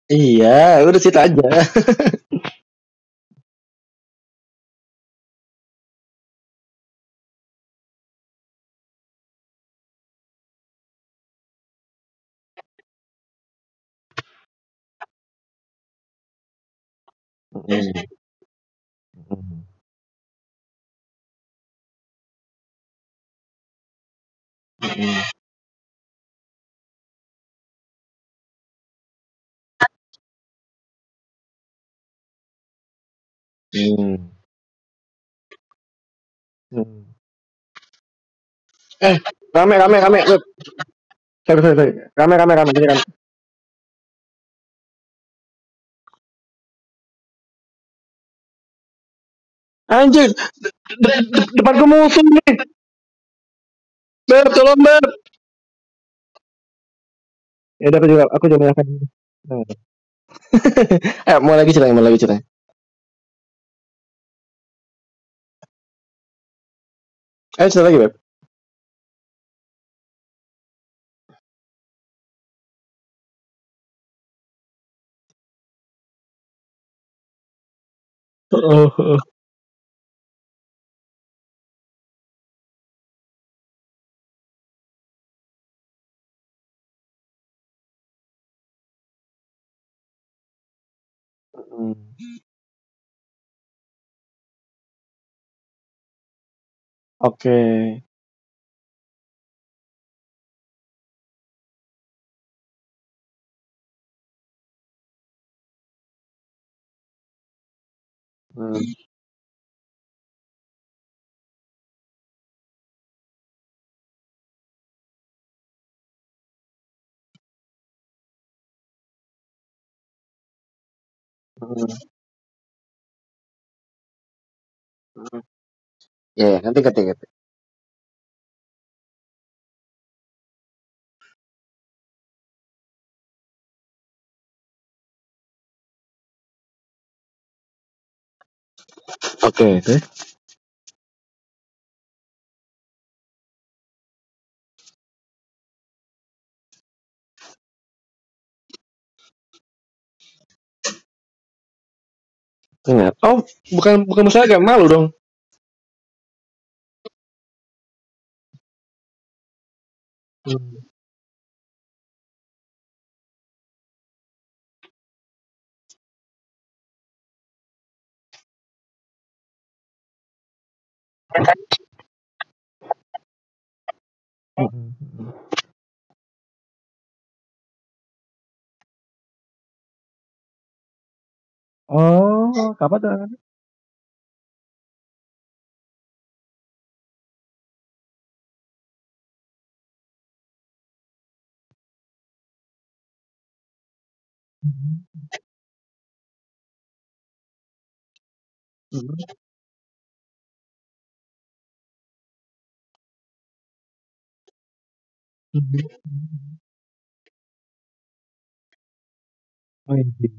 Iya, udah situ aja. Mm, mm, mm, mm, mm. Eh, rame, rame, rame. Web. Sorry, sorry, sorry. Rame, rame, rame. Ini rame. Anjir, depanku musuh nih. Beb, tolong, Beb. Ya udah, aku juga menyerahkan diri. Nah. Mau lagi ceritanya, mau lagi ceritanya. Ayo cerita lagi, Beb. Oh, oh. Hmm. Oke. Hmm. Hmm. Hmm. Ya, ya, nanti ketik. Oke, terus? Ingat. Oh, bukan masalah agak malu dong. Hmm. Hmm. Oh, kapan tuh? Hmm. Hmm. Oh, iya.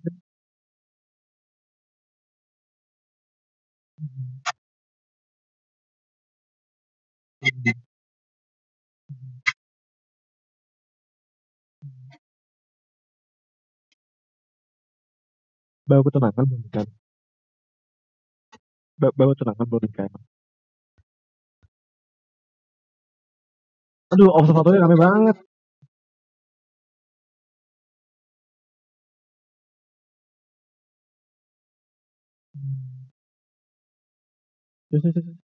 Baru ketenangan belum nikah. Baru ketenangan belum nikah. Aduh, observatorinya rame banget. Terus, terus, terus.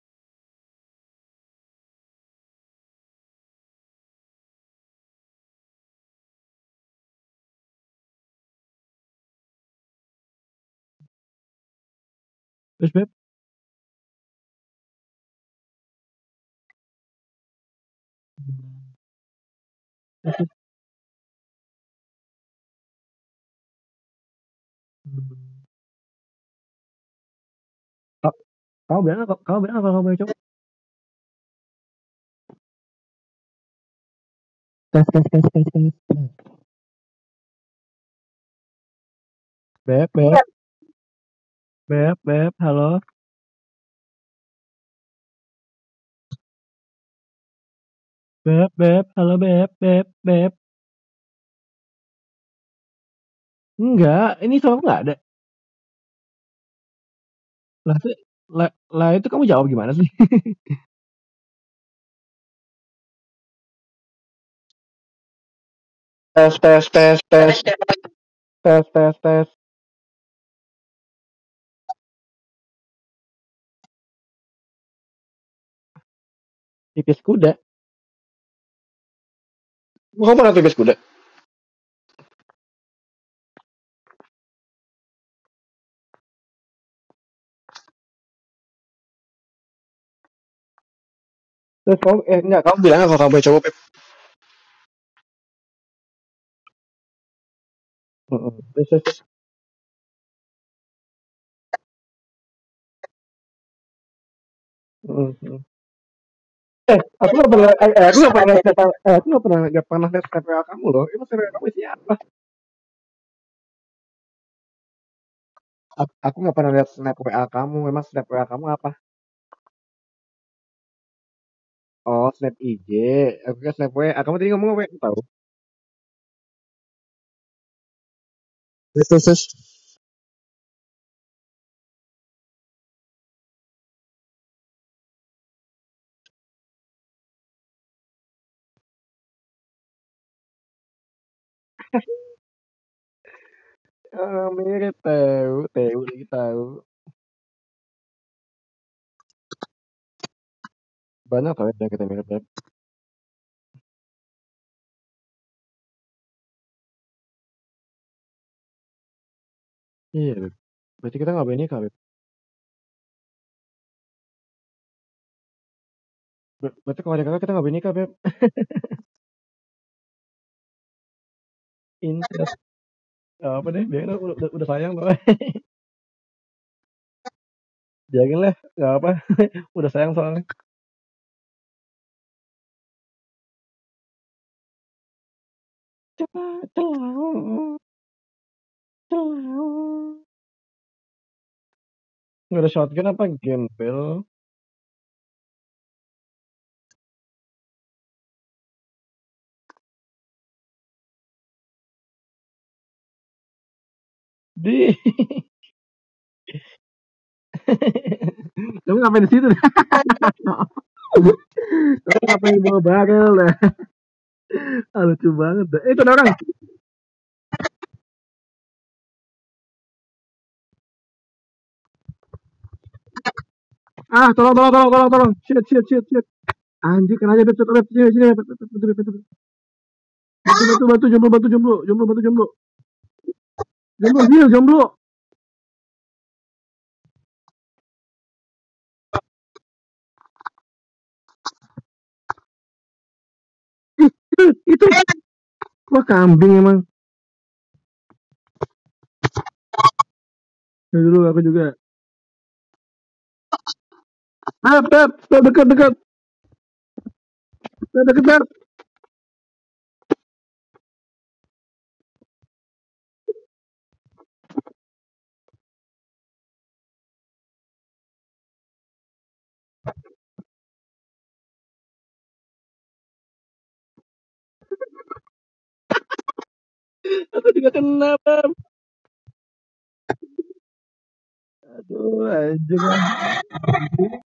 Terus, Beb. Terus, terus. Hmm. Ka- Kamu bilang kalau kamu coba. Tes, tes, tes, tes, tes. Beb, Beb, Beb, Beb, halo. Beb, Beb, halo, Beb, Beb, Beb. Enggak, ini sama aku nggak ada. Lah, lah itu kamu jawab gimana sih? Tes, tes, tes, tes, tes, tes, tes. Pipis kuda. Kamu pernah pipis kuda? Terus kamu, enggak, kamu bilang kalau kamu coba Pip. Terus, terus, terus. Mm-mm. Aku nggak pernah, aku nggak pernah, aku nggak pernah lihat snap WA kamu loh. Itu snap WA kamu siapa? Aku nggak pernah lihat snap WA kamu. Memang snap WA kamu apa? Oh, snap IG. Aku kira snap WA. Kamu tadi ngomong WA tahu? Terus, terus, terus. Mirip tahu, tahu lagi tahu. Banyak tahu yang kita mirip ya. Iya, Beb. Berarti kita nggak boleh nikah, Beb. Berarti kalau ada kakak kita nggak boleh nikah, Beb. Incest. Apa deh, biarin lah, udah sayang tuh. Jangan lah, nggak apa. Udah sayang soalnya. Cepat, celau, celau. Nggak ada shotgun apa gembel? Di. Kamu ngapain di situ? Kamu ngapain bawa barel dah? Ah, lucu banget dah. Itu ada orang. Ah, tolong, tolong, tolong, tolong, tolong. Shit, shit, shit, shit. Anjir, kena aja, Beb. Beb, Beb. Sini, sini, Beb. Beb, Beb, Beb, Beb, Beb. Bantu, bantu, bantu, jomblo, bantu, jomblo. Jomblo, bantu, jomblo. Jomblo, heal, jomblo. Ih, itu. Wah, kambing emang. Ya dulu aku juga. Ah, Beb, Beb, dekat, dekat. Beb, dekat, Beb. Aku juga kena, Beb. Aduh, anjir.